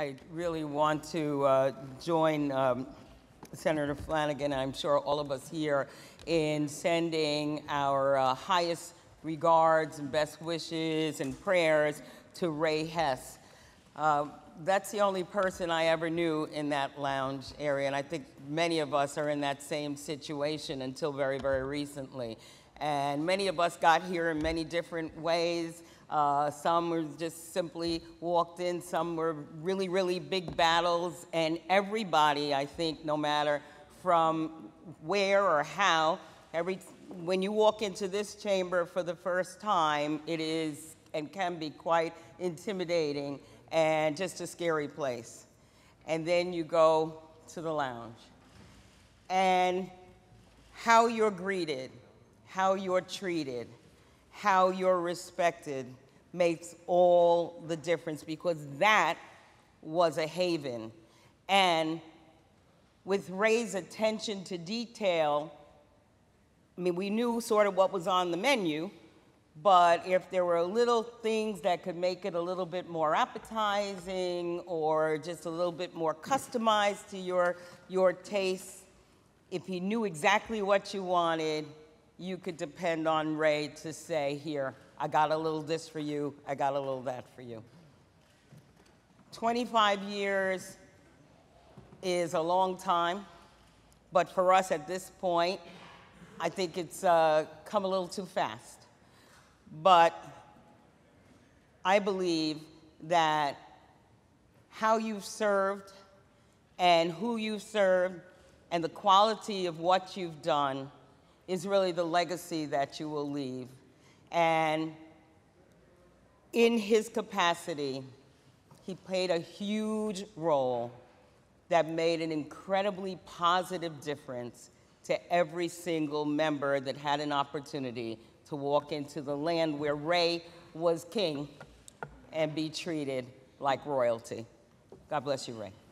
I really want to join Senator Flanagan, and I'm sure all of us here, in sending our highest regards and best wishes and prayers to Ray Hess. That's the only person I ever knew in that lounge area, and I think many of us are in that same situation until very, very recently. And many of us got here in many different ways. Some were just simply walked in, some were really, really big battles, and everybody, I think, no matter from where or how, when you walk into this chamber for the first time, it is and can be quite intimidating and just a scary place. And then you go to the lounge. And how you're greeted, how you're treated, how you're respected makes all the difference, because that was a haven. And with Ray's attention to detail, I mean, we knew sort of what was on the menu, but if there were little things that could make it a little bit more appetizing or just a little bit more customized to your taste, if he knew exactly what you wanted, you could depend on Ray to say, here, I got a little this for you, I got a little that for you. 25 years is a long time, but for us at this point, I think it's come a little too fast. But I believe that how you've served and who you've served and the quality of what you've done is really the legacy that you will leave. And in his capacity, he played a huge role that made an incredibly positive difference to every single member that had an opportunity to walk into the land where Ray was king and be treated like royalty. God bless you, Ray.